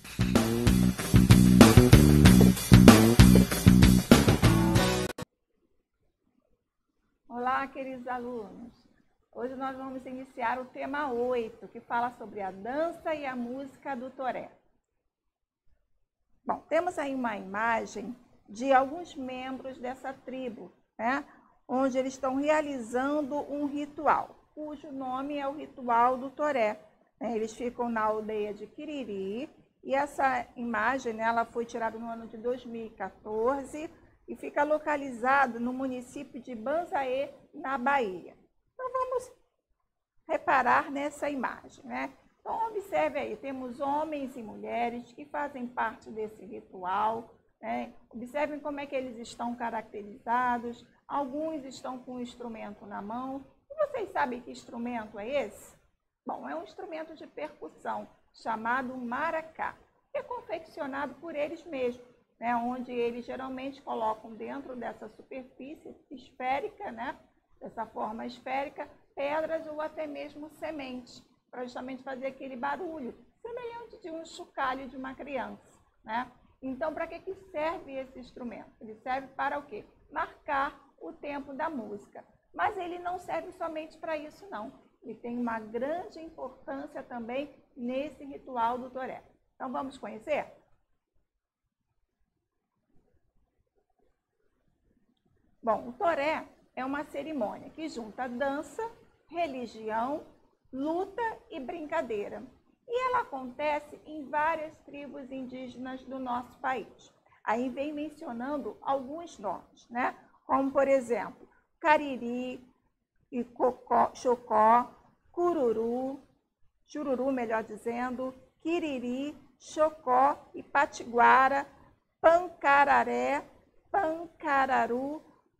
Olá, queridos alunos. Hoje nós vamos iniciar o tema 8, que fala sobre a dança e a música do toré. Bom, temos aí uma imagem de alguns membros dessa tribo, né? Onde eles estão realizando um ritual, cujo nome é o ritual do toré. Eles ficam na aldeia de Quiriri e essa imagem, né, ela foi tirada no ano de 2014 e fica localizada no município de Banzaê, na Bahia. Então vamos reparar nessa imagem, né? Então observe aí, temos homens e mulheres que fazem parte desse ritual, né? Observem como é que eles estão caracterizados. Alguns estão com um instrumento na mão. E vocês sabem que instrumento é esse? Bom, é um instrumento de percussão chamado maracá, que é confeccionado por eles mesmos, né? Onde eles geralmente colocam dentro dessa superfície esférica, né? Dessa forma esférica, pedras ou até mesmo sementes, para justamente fazer aquele barulho, semelhante de um chocalho de uma criança, né? Então, para que serve esse instrumento? Ele serve para o quê? Marcar o tempo da música. Mas ele não serve somente para isso, não. Ele tem uma grande importância também nesse ritual do toré. Então, vamos conhecer? Bom, o toré é uma cerimônia que junta dança, religião, luta e brincadeira. E ela acontece em várias tribos indígenas do nosso país. Aí vem mencionando alguns nomes, né? Como, por exemplo, Cariri, Chocó, Cururu, Chururu, melhor dizendo, Quiriri, Chocó e Patiguara, Pancararé, Pancararu,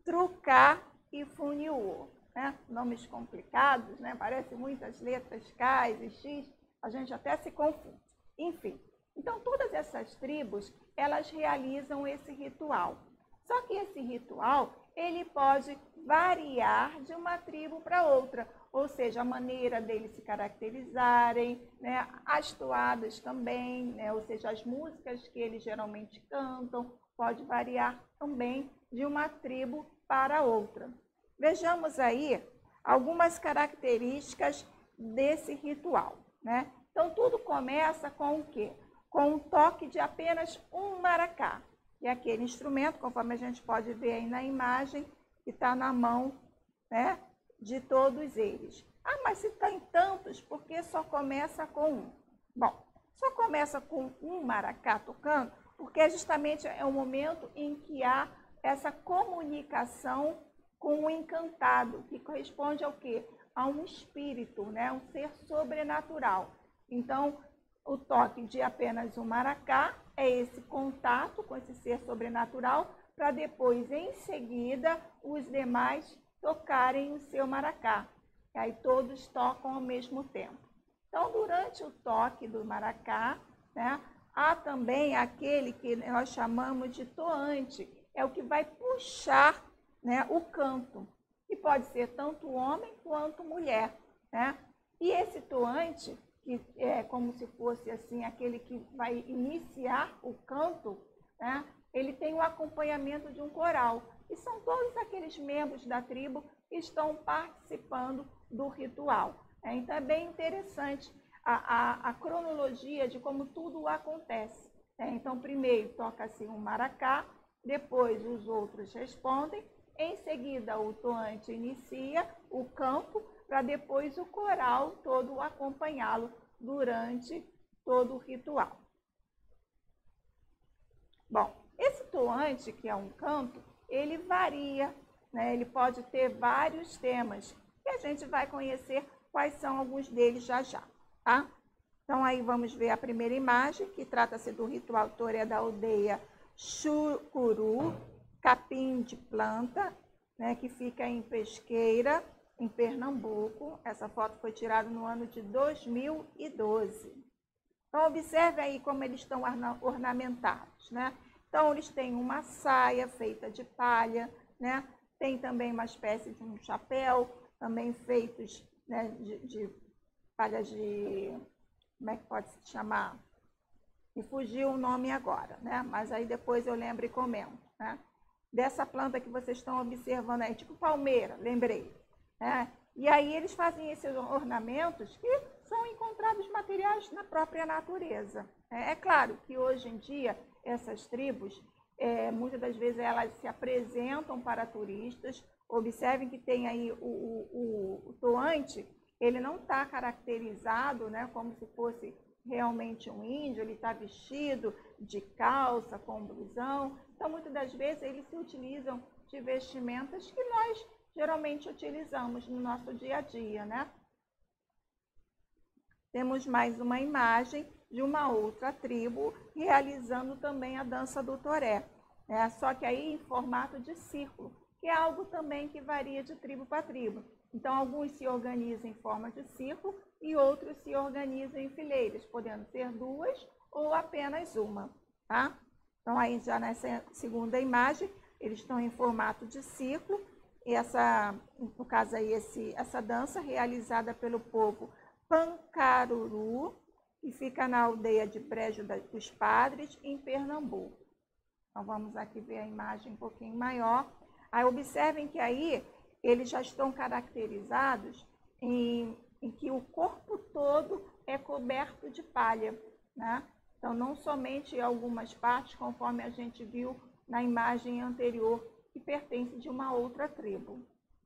Trucá e Funiú, né? Nomes complicados, né? Parecem muitas letras, K e X, a gente até se confunde. Enfim, então todas essas tribos, elas realizam esse ritual. Só que esse ritual, ele pode variar de uma tribo para outra, ou seja, a maneira deles se caracterizarem, né? As toadas também, né? Ou seja, as músicas que eles geralmente cantam, pode variar também de uma tribo para outra. Vejamos aí algumas características desse ritual, né? Então, tudo começa com o quê? Com um toque de apenas um maracá. E aquele instrumento, conforme a gente pode ver aí na imagem, que está na mão, né, de todos eles. Ah, mas se tem tantos, por que só começa com um? Bom, só começa com um maracá tocando, porque justamente é o momento em que há essa comunicação com o encantado, que corresponde ao quê? A um espírito, né? Um ser sobrenatural. Então, o toque de apenas um maracá é esse contato com esse ser sobrenatural, para depois, em seguida, os demais tocarem o seu maracá. E aí todos tocam ao mesmo tempo. Então, durante o toque do maracá, né, há também aquele que nós chamamos de toante, é o que vai puxar, né, o canto, que pode ser tanto homem quanto mulher, né? E esse toante, que é como se fosse assim aquele que vai iniciar o canto, né? Ele tem o acompanhamento de um coral. E são todos aqueles membros da tribo que estão participando do ritual. Então é bem interessante a cronologia de como tudo acontece. Então primeiro toca-se um maracá, depois os outros respondem, em seguida o toante inicia o canto, para depois o coral todo acompanhá-lo durante todo o ritual. Bom, esse toante, que é um canto, ele varia, né? Ele pode ter vários temas, e a gente vai conhecer quais são alguns deles já já, tá? Então aí vamos ver a primeira imagem, que trata-se do ritual toré da aldeia Chucuru, Capim de Planta, né, que fica em Pesqueira, em Pernambuco. Essa foto foi tirada no ano de 2012. Então, observe aí como eles estão ornamentados, né? Então, eles têm uma saia feita de palha, né? Tem também uma espécie de um chapéu, também feitos, né, de palha de... Como é que pode se chamar? Me fugiu o nome agora, né? Mas aí depois eu lembro e comento, né? Dessa planta que vocês estão observando aí, tipo palmeira, lembrei, né? E aí eles fazem esses ornamentos que são encontrados materiais na própria natureza. É claro que hoje em dia essas tribos, muitas das vezes elas se apresentam para turistas. Observem que tem aí o toante, ele não está caracterizado, né, como se fosse realmente um índio, ele está vestido de calça, com blusão. Então, muitas das vezes, eles se utilizam de vestimentas que nós geralmente utilizamos no nosso dia a dia, né? Temos mais uma imagem de uma outra tribo realizando também a dança do toré, né? Só que aí em formato de círculo, que é algo também que varia de tribo para tribo. Então, alguns se organizam em forma de círculo e outros se organizam em fileiras, podendo ser duas ou apenas uma, tá? Então, aí já nessa segunda imagem, eles estão em formato de círculo. E no caso aí, essa dança realizada pelo povo Pancaruru, que fica na aldeia de Brejo dos Padres, em Pernambuco. Então, vamos aqui ver a imagem um pouquinho maior. Aí, observem que aí eles já estão caracterizados em que o corpo todo é coberto de palha, né? Então, não somente algumas partes, conforme a gente viu na imagem anterior, que pertence de uma outra tribo.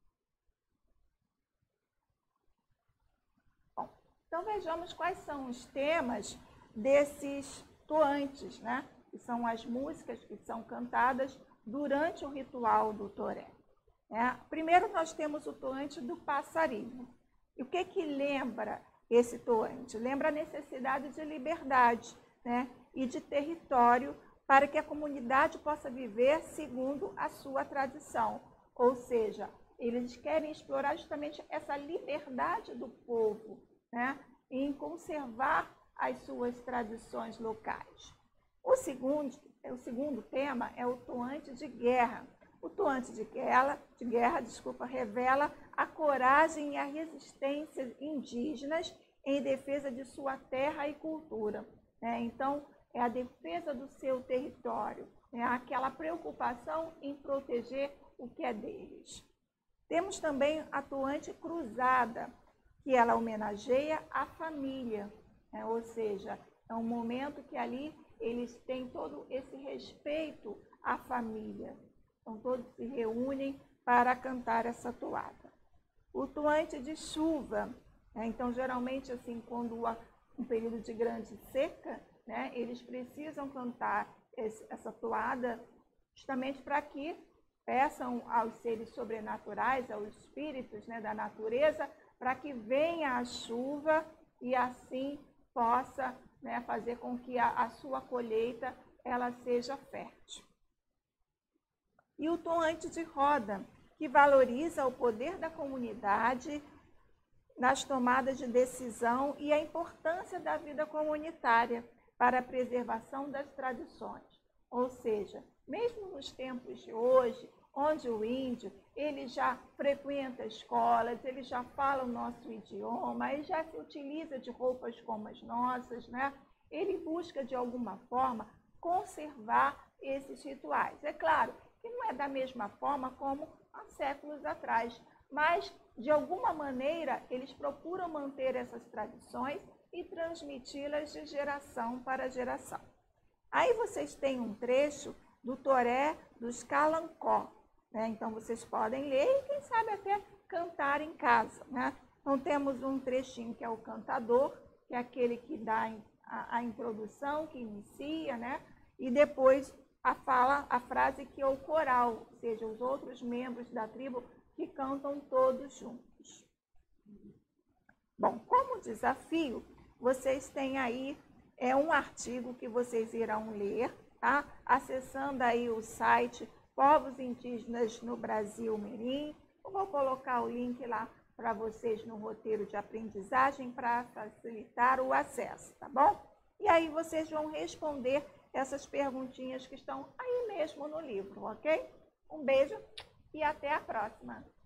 Bom, então vejamos quais são os temas desses toantes, né? Que são as músicas que são cantadas durante o ritual do toré. Primeiro nós temos o toante do passarinho. E o que lembra esse toante? Lembra a necessidade de liberdade, né? E de território para que a comunidade possa viver segundo a sua tradição. Ou seja, eles querem explorar justamente essa liberdade do povo, né? Em conservar as suas tradições locais. O segundo tema é o toante de guerra. O toante de guerra, revela a coragem e a resistência indígenas em defesa de sua terra e cultura, né? Então, é a defesa do seu território, né? Aquela preocupação em proteger o que é deles. Temos também a toante cruzada, que ela homenageia a família, né? Ou seja, é um momento que ali eles têm todo esse respeito à família. Então, todos se reúnem para cantar essa toada. O toante de chuva, né? Então, geralmente, assim, quando há um período de grande seca, né, eles precisam cantar essa toada justamente para que peçam aos seres sobrenaturais, aos espíritos, né, da natureza, para que venha a chuva e assim possa, né, fazer com que a sua colheita ela seja fértil. E o toante de roda, que valoriza o poder da comunidade nas tomadas de decisão e a importância da vida comunitária para a preservação das tradições. Ou seja, mesmo nos tempos de hoje, onde o índio ele já frequenta escolas, ele já fala o nosso idioma, ele já se utiliza de roupas como as nossas, né? Ele busca, de alguma forma, conservar esses rituais. É claro que não é da mesma forma como há séculos atrás, mas, de alguma maneira, eles procuram manter essas tradições e transmiti-las de geração para geração. Aí vocês têm um trecho do Toré dos Calancó, né? Então vocês podem ler e quem sabe até cantar em casa, né? Então temos um trechinho que é o cantador, que é aquele que dá a introdução, que inicia, né? E depois a frase que é o coral, ou seja, os outros membros da tribo que cantam todos juntos. Bom, como desafio, vocês têm aí um artigo que vocês irão ler, tá? Acessando aí o site Povos Indígenas no Brasil Mirim. Eu vou colocar o link lá para vocês no roteiro de aprendizagem para facilitar o acesso, tá bom? E aí vocês vão responder essas perguntinhas que estão aí mesmo no livro, ok? Um beijo e até a próxima!